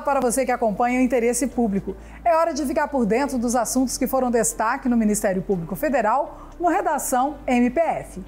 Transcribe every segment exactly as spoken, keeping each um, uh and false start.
Olá para você que acompanha o Interesse Público. É hora de ficar por dentro dos assuntos que foram destaque no Ministério Público Federal, no Redação M P F.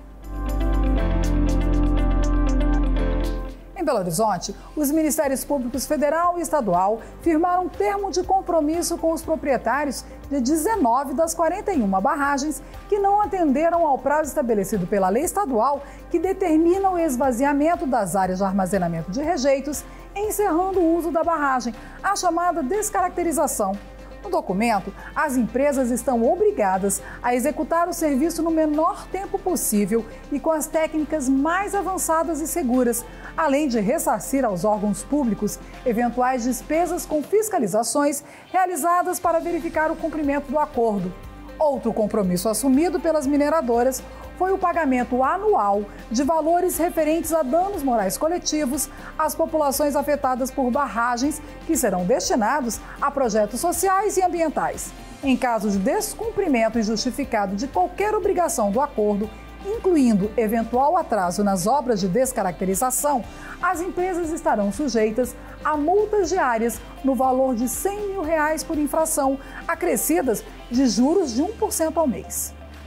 Em Belo Horizonte, os Ministérios Públicos Federal e Estadual firmaram termo de compromisso com os proprietários de dezenove das quarenta e uma barragens que não atenderam ao prazo estabelecido pela lei estadual que determina o esvaziamento das áreas de armazenamento de rejeitos, encerrando o uso da barragem, a chamada descaracterização. No documento, as empresas estão obrigadas a executar o serviço no menor tempo possível e com as técnicas mais avançadas e seguras, além de ressarcir aos órgãos públicos eventuais despesas com fiscalizações realizadas para verificar o cumprimento do acordo. Outro compromisso assumido pelas mineradoras foi o pagamento anual de valores referentes a danos morais coletivos às populações afetadas por barragens, que serão destinados a projetos sociais e ambientais. Em caso de descumprimento injustificado de qualquer obrigação do acordo, incluindo eventual atraso nas obras de descaracterização, as empresas estarão sujeitas a multas diárias no valor de cem mil reais por infração, acrescidas de juros de um por cento ao mês.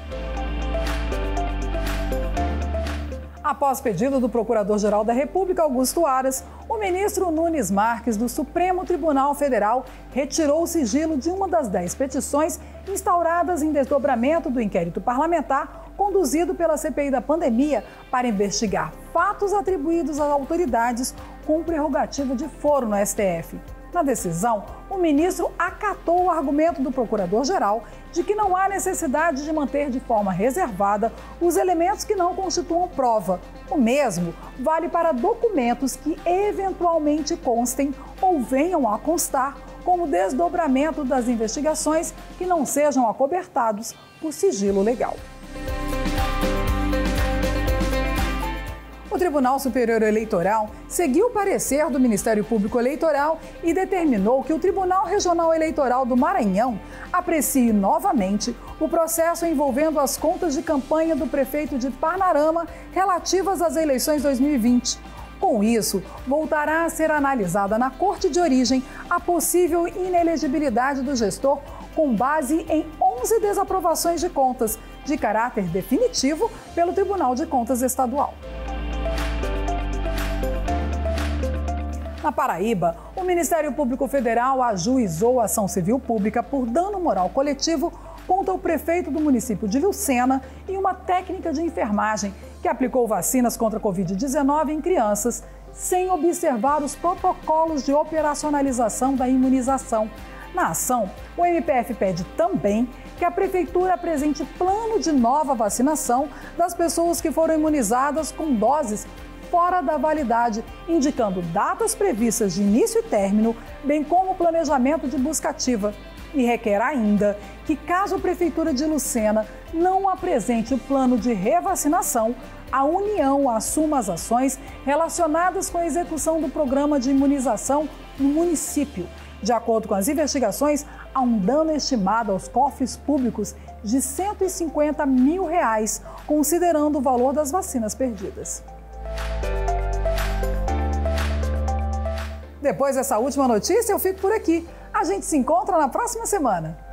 Após pedido do Procurador-Geral da República, Augusto Aras, o ministro Nunes Marques, do Supremo Tribunal Federal, retirou o sigilo de uma das dez petições instauradas em desdobramento do inquérito parlamentar conduzido pela C P I da pandemia para investigar fatos atribuídos às autoridades com prerrogativa de foro no S T F. Na decisão, o ministro acatou o argumento do Procurador-Geral de que não há necessidade de manter de forma reservada os elementos que não constituam prova. O mesmo vale para documentos que eventualmente constem ou venham a constar como desdobramento das investigações que não sejam acobertados por sigilo legal. O Tribunal Superior Eleitoral seguiu o parecer do Ministério Público Eleitoral e determinou que o Tribunal Regional Eleitoral do Maranhão aprecie novamente o processo envolvendo as contas de campanha do prefeito de Parnarama relativas às eleições dois mil e vinte. Com isso, voltará a ser analisada na Corte de Origem a possível inelegibilidade do gestor com base em onze desaprovações de contas, de caráter definitivo, pelo Tribunal de Contas Estadual. Na Paraíba, o Ministério Público Federal ajuizou a ação civil pública por dano moral coletivo contra o prefeito do município de Lucena e uma técnica de enfermagem que aplicou vacinas contra a covid dezenove em crianças sem observar os protocolos de operacionalização da imunização. Na ação, o M P F pede também que a Prefeitura apresente plano de nova vacinação das pessoas que foram imunizadas com doses fora da validade, indicando datas previstas de início e término, bem como o planejamento de busca ativa. E requer ainda que, caso a Prefeitura de Lucena não apresente o plano de revacinação, a União assuma as ações relacionadas com a execução do programa de imunização no município. De acordo com as investigações, há um dano estimado aos cofres públicos de cento e cinquenta mil reais, considerando o valor das vacinas perdidas. Depois dessa última notícia, eu fico por aqui. A gente se encontra na próxima semana.